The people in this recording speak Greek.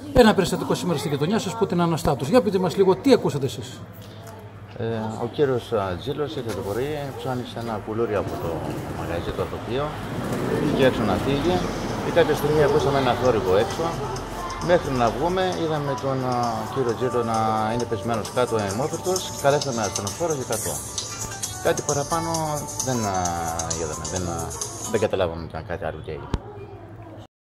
ένα περιστατικό σήμερα στη γειτονιά σας που ήταν αναστάτως. Για πείτε μας λίγο τι ακούσατε εσείς. Ο κύριος Τζίλος ήρθε το πρωί, ψάνισε ένα κουλούρι από το μαγαζί το τοπίο, βγήκε έξω να φύγει και κάποια στιγμή ακούσαμε ένα θόρυβο έξω. Μέχρι να βγούμε είδαμε τον κύριο Τζίλο να είναι πεσμένος κάτω αιμόφυρτος και καλέσαμε ασθενοφόρο και κάτω. Κάτι παραπάνω δεν είδαμε, δεν καταλάβαμε κάτι άλλο και έγινε.